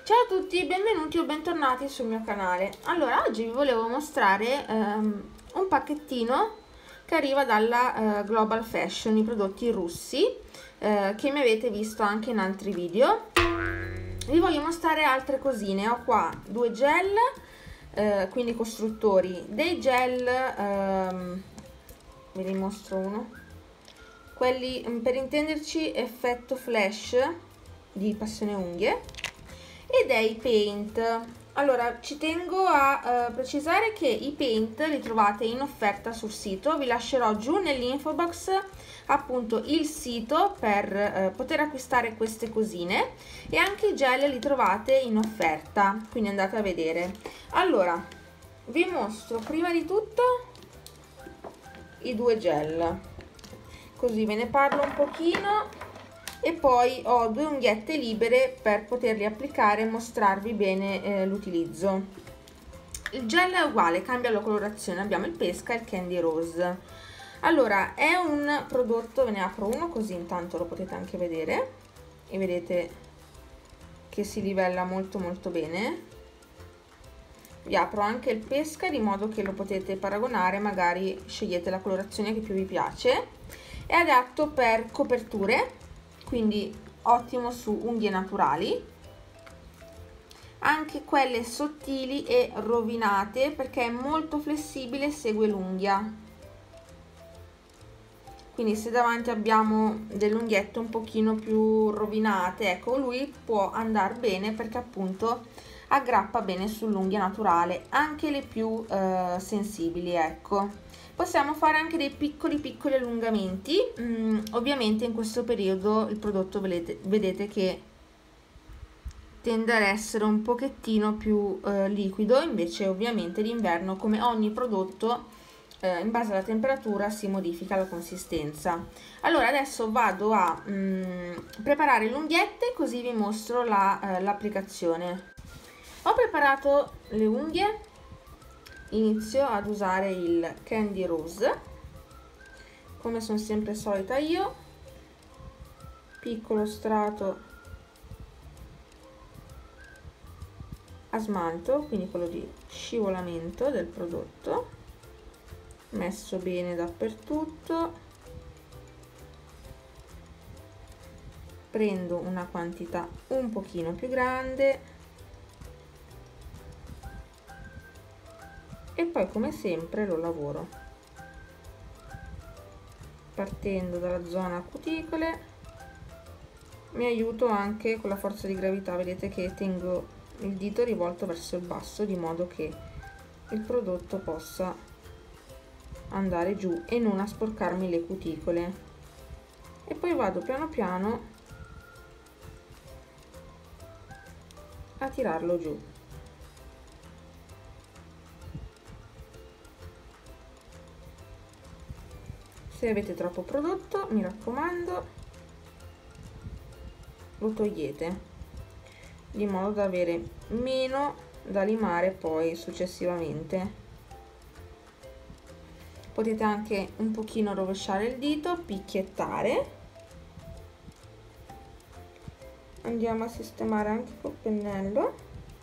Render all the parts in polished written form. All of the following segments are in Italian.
Ciao a tutti, benvenuti o bentornati sul mio canale. Allora, oggi vi volevo mostrare un pacchettino che arriva dalla Global Fashion, i prodotti russi che mi avete visto anche in altri video. Vi voglio mostrare altre cosine. Ho qua due gel, quindi costruttori, dei gel, ve ne mostro uno, quelli per intenderci effetto flash di Passione Unghie, e dei paint. Allora, ci tengo a precisare che i paint li trovate in offerta sul sito. Vi lascerò giù nell'info box appunto il sito per poter acquistare queste cosine, e anche i gel li trovate in offerta, quindi andate a vedere. Allora, vi mostro prima di tutto i due gel, così ve ne parlo un pochino, e poi ho due unghiette libere per poterli applicare e mostrarvi bene l'utilizzo. Il gel è uguale, cambia la colorazione, abbiamo il pesca e il candy rose. Allora, è un prodotto, ve ne apro uno così intanto lo potete anche vedere, e vedete che si livella molto bene. Vi apro anche il pesca di modo che lo potete paragonare, magari scegliete la colorazione che più vi piace. È adatto per coperture, quindi ottimo su unghie naturali, anche quelle sottili e rovinate, perché è molto flessibile, segue l'unghia. Quindi se davanti abbiamo delle unghiette un pochino più rovinate, ecco, lui può andare bene perché appunto aggrappa bene sull'unghia naturale, anche le più sensibili, ecco. Possiamo fare anche dei piccoli allungamenti. Ovviamente in questo periodo il prodotto vedete che tende ad essere un pochettino più liquido, invece ovviamente d'inverno, come ogni prodotto, in base alla temperatura si modifica la consistenza. Allora adesso vado a preparare le unghiette, così vi mostro l'applicazione. Ho preparato le unghie, inizio ad usare il candy rose, come sono sempre solita io, piccolo strato a smalto, quindi quello di scivolamento del prodotto, messo bene dappertutto. Prendo una quantità un pochino più grande e poi come sempre lo lavoro partendo dalla zona cuticole. Mi aiuto anche con la forza di gravità, vedete che tengo il dito rivolto verso il basso di modo che il prodotto possa andare giù e non a sporcarmi le cuticole, e poi vado piano piano a tirarlo giù. Se avete troppo prodotto, mi raccomando, lo togliete di modo da avere meno da limare poi successivamente. Potete anche un pochino rovesciare il dito, picchiettare. Andiamo a sistemare anche col pennello.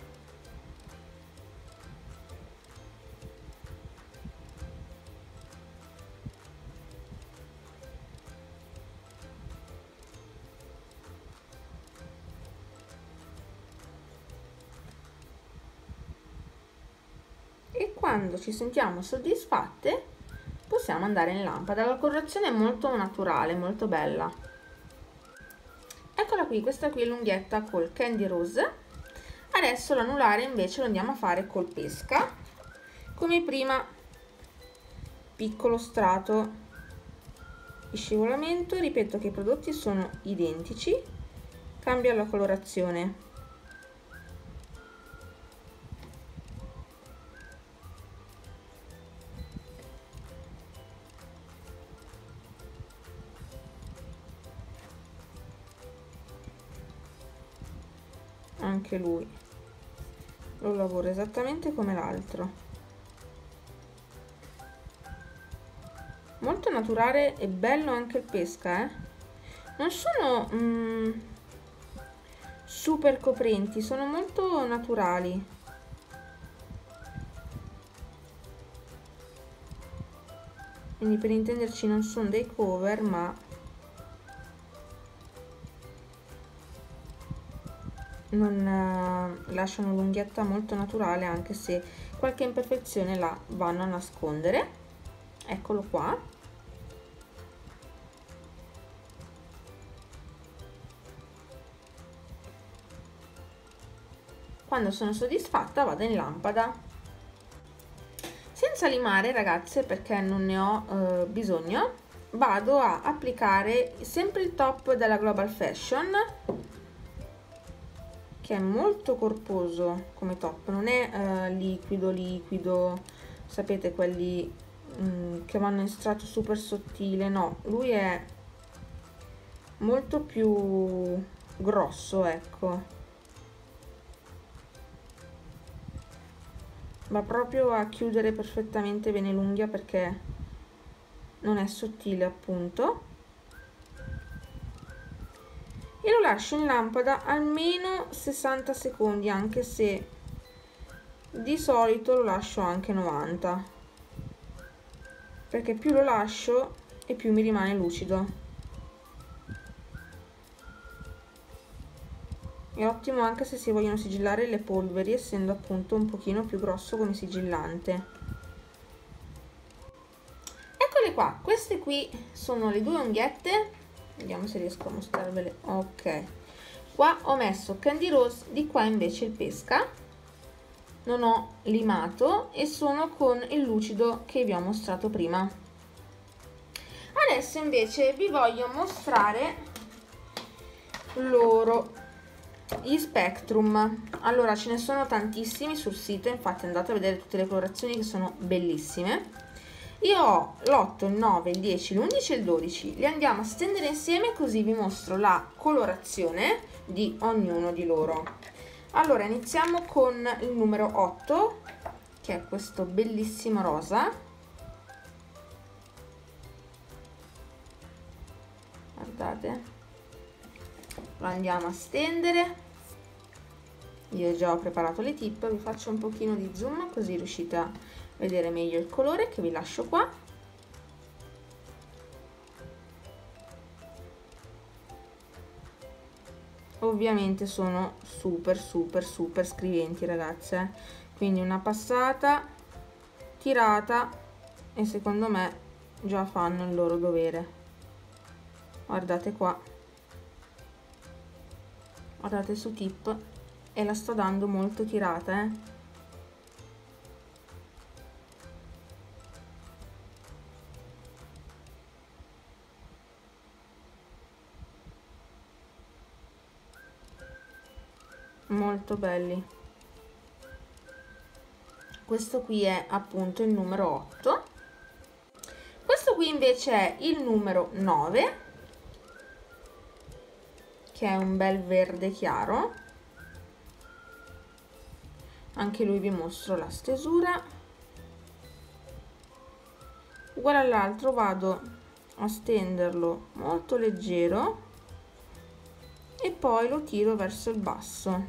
E quando ci sentiamo soddisfatte possiamo andare in lampada. La colorazione è molto naturale, molto bella. Eccola qui, questa qui è l'unghietta col candy rose. Adesso l'anulare invece lo andiamo a fare col pesca. Come prima, piccolo strato di scivolamento. Ripeto che i prodotti sono identici, cambia la colorazione. Anche lui lo lavoro esattamente come l'altro, molto naturale e bello anche il pesca, non sono super coprenti, sono molto naturali. Quindi per intenderci non sono dei cover, ma non lasciano l'unghietta molto naturale, anche se qualche imperfezione la vanno a nascondere. Eccolo qua. Quando sono soddisfatta vado in lampada. Senza limare, ragazze, perché non ne ho bisogno, vado a applicare sempre il top della Global Fashion, che è molto corposo come top, non è liquido, sapete, quelli che vanno in strato super sottile, no, lui è molto più grosso, ecco. Va proprio a chiudere perfettamente bene l'unghia perché non è sottile, appunto, e lo lascio in lampada almeno 60 secondi, anche se di solito lo lascio anche 90, perché più lo lascio e più mi rimane lucido. È ottimo anche se si vogliono sigillare le polveri, essendo appunto un pochino più grosso come sigillante. Eccole qua, queste qui sono le due unghiette, vediamo se riesco a mostrarvele. Ok, qua ho messo Candy Rose, di qua invece il pesca, non ho limato e sono con il lucido che vi ho mostrato prima. Adesso invece vi voglio mostrare loro, gli Spectrum. Allora, ce ne sono tantissimi sul sito, infatti andate a vedere tutte le colorazioni che sono bellissime. Io ho l'8, il 9, il 10, l'11 e il 12, li andiamo a stendere insieme così vi mostro la colorazione di ognuno di loro. Allora, iniziamo con il numero 8, che è questo bellissimo rosa. Guardate, lo andiamo a stendere. Io già ho preparato le tip, vi faccio un pochino di zoom così riuscite a vedere meglio il colore che vi lascio qua. Ovviamente sono super scriventi, ragazze, quindi una passata, tirata e secondo me già fanno il loro dovere. Guardate qua, guardate su tip, e la sto dando molto tirata, molto belli. Questo qui è appunto il numero 8, questo qui invece è il numero 9, che è un bel verde chiaro. Anche lui vi mostro la stesura. Uguale all'altro vado a stenderlo molto leggero e poi lo tiro verso il basso.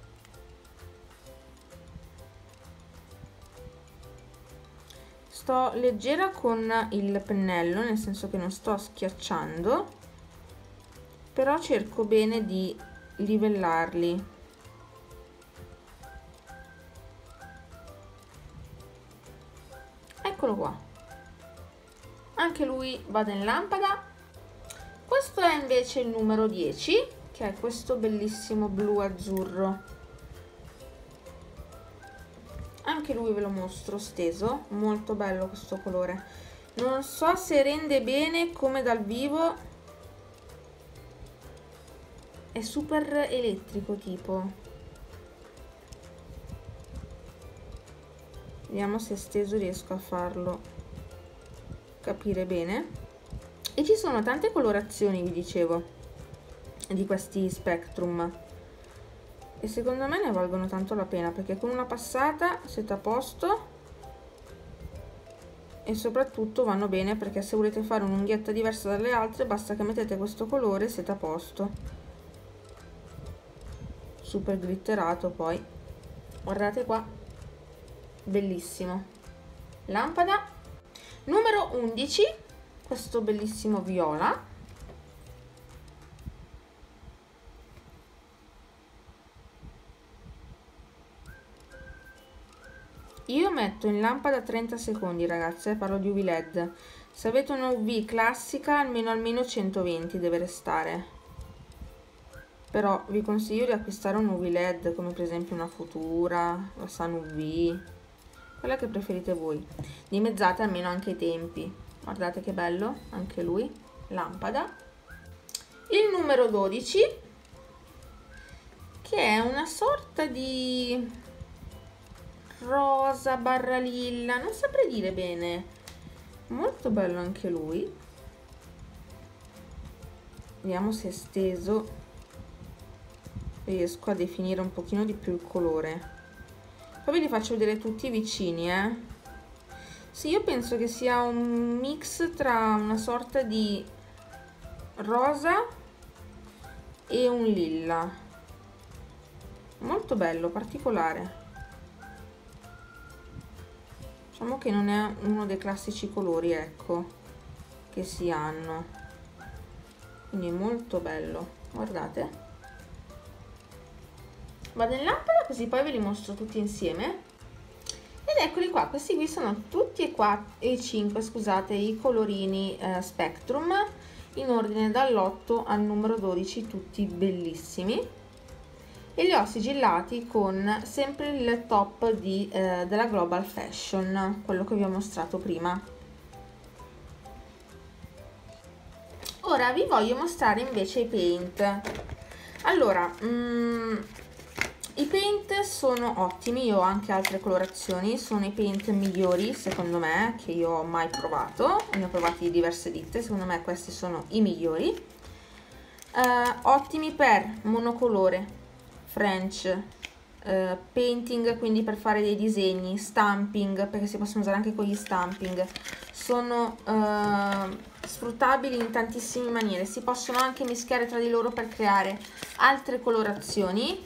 Sto leggera con il pennello, nel senso che non sto schiacciando, però cerco bene di livellarli. Eccolo qua, anche lui vado in lampada. Questo è invece il numero 10, che è questo bellissimo blu azzurro. Anche lui ve lo mostro steso, molto bello questo colore. Non so se rende bene come dal vivo, è super elettrico tipo. Vediamo se steso riesco a farlo capire bene. E ci sono tante colorazioni, vi dicevo, di questi Spectrum, e secondo me ne valgono tanto la pena, perché con una passata siete a posto e soprattutto vanno bene, perché se volete fare un'unghietta diversa dalle altre basta che mettete questo colore e siete a posto. super glitterato. Poi guardate qua, bellissimo. Lampada numero 11, questo bellissimo viola. Io metto in lampada 30 secondi, ragazze, parlo di UV LED. Se avete una UV classica almeno 120 deve restare, però vi consiglio di acquistare un UV LED come per esempio una Futura, la Sun UV, quella che preferite voi. Dimezzate almeno anche i tempi. Guardate che bello anche lui. Lampada. Il numero 12, che è una sorta di rosa barra lilla, non saprei dire bene. Molto bello anche lui. Vediamo se esteso riesco a definire un pochino di più il colore. Poi ve li faccio vedere tutti vicini, Sì, io penso che sia un mix tra una sorta di rosa e un lilla. Molto bello, particolare. Diciamo che non è uno dei classici colori, ecco, che si hanno. Quindi molto bello, guardate. Vado in lampada così poi ve li mostro tutti insieme. Ed eccoli qua, questi qui sono tutti e 5, scusate, i colorini Spectrum, in ordine dall'8 al numero 12, tutti bellissimi. E li ho sigillati con sempre il top della Global Fashion, quello che vi ho mostrato prima. Ora vi voglio mostrare invece i paint. Allora, i paint sono ottimi, io ho anche altre colorazioni, sono i paint migliori secondo me che io ho mai provato, ne ho provati di diverse ditte, secondo me questi sono i migliori. Ottimi per monocolore, French, painting, quindi per fare dei disegni, stamping, perché si possono usare anche con gli stamping. Sono sfruttabili in tantissime maniere, si possono anche mischiare tra di loro per creare altre colorazioni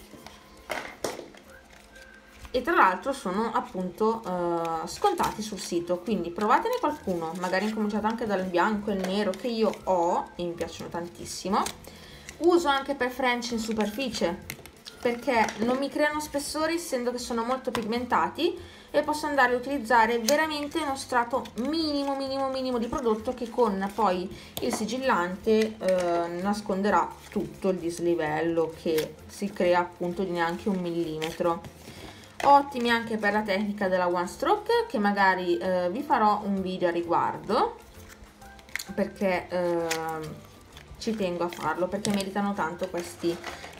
e tra l'altro sono appunto scontati sul sito, quindi provatene qualcuno, magari incominciate anche dal bianco e il nero che io ho e mi piacciono tantissimo. Uso anche per French in superficie perché non mi creano spessore, essendo che sono molto pigmentati, e posso andare a utilizzare veramente uno strato minimo di prodotto che con poi il sigillante nasconderà tutto il dislivello che si crea appunto di neanche 1 millimetro. Ottimi anche per la tecnica della one stroke, che magari vi farò un video a riguardo, perché ci tengo a farlo, perché meritano tanto questi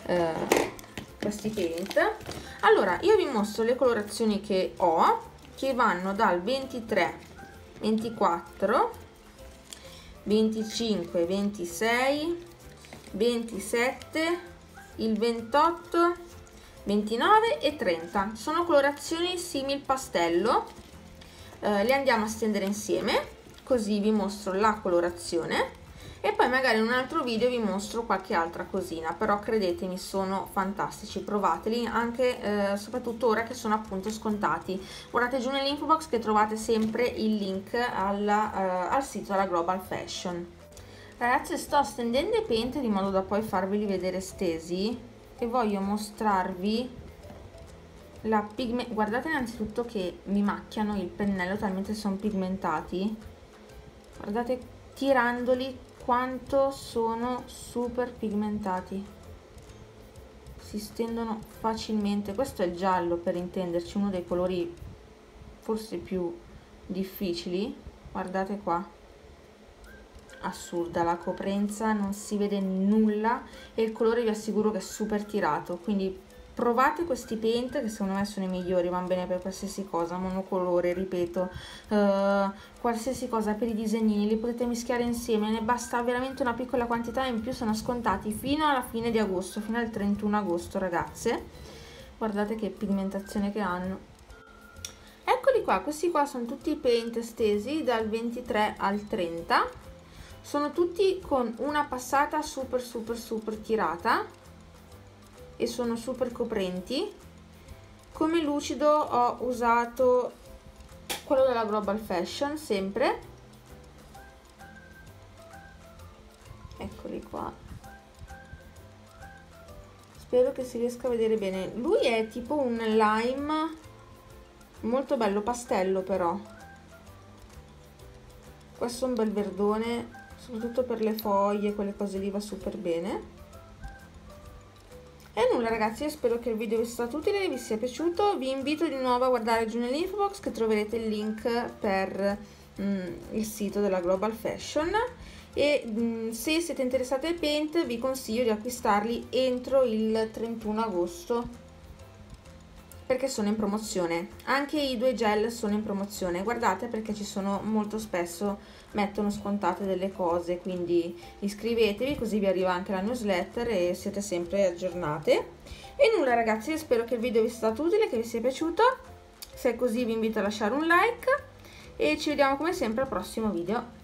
paint. Allora, io vi mostro le colorazioni che ho, che vanno dal 23, 24, 25, 26, 27, il 28, 29 e 30. Sono colorazioni simil pastello. Le andiamo a stendere insieme, così vi mostro la colorazione e poi magari in un altro video vi mostro qualche altra cosina, però credetemi sono fantastici, provateli anche soprattutto ora che sono appunto scontati. Guardate giù nell'info box che trovate sempre il link al sito della Global Fashion. Ragazzi, sto stendendo i paint di modo da poi farveli vedere stesi e voglio mostrarvi la pigmentazione. Guardate innanzitutto che mi macchiano il pennello talmente sono pigmentati, guardate tirandoli quanto sono super pigmentati, si stendono facilmente. Questo è il giallo, per intenderci, uno dei colori forse più difficili. Guardate qua, assurda la coprenza, non si vede nulla e il colore vi assicuro che è super tirato, quindi provate questi paint che secondo me sono i migliori, vanno bene per qualsiasi cosa, monocolore, ripeto, qualsiasi cosa, per i disegnini, li potete mischiare insieme, ne basta veramente una piccola quantità, in più sono scontati fino alla fine di agosto, fino al 31 agosto ragazze. Guardate che pigmentazione che hanno. Eccoli qua, questi qua sono tutti i paint stesi dal 23 al 30, sono tutti con una passata super tirata. e sono super coprenti. Come lucido ho usato quello della Global Fashion, sempre, eccoli qua, spero che si riesca a vedere bene. Lui è tipo un lime molto bello, pastello però. Questo è un bel verdone, soprattutto per le foglie, quelle cose lì va super bene. E nulla ragazzi, io spero che il video vi sia stato utile e vi sia piaciuto. Vi invito di nuovo a guardare giù nell'info box che troverete il link per il sito della Global Fashion. E se siete interessati ai paint vi consiglio di acquistarli entro il 31 agosto perché sono in promozione. Anche i 2 gel sono in promozione, guardate, perché ci sono molto spesso, mettono scontate delle cose, quindi iscrivetevi così vi arriva anche la newsletter e siete sempre aggiornate. E nulla ragazzi, io spero che il video vi sia stato utile, che vi sia piaciuto. Se è così vi invito a lasciare un like e ci vediamo come sempre al prossimo video.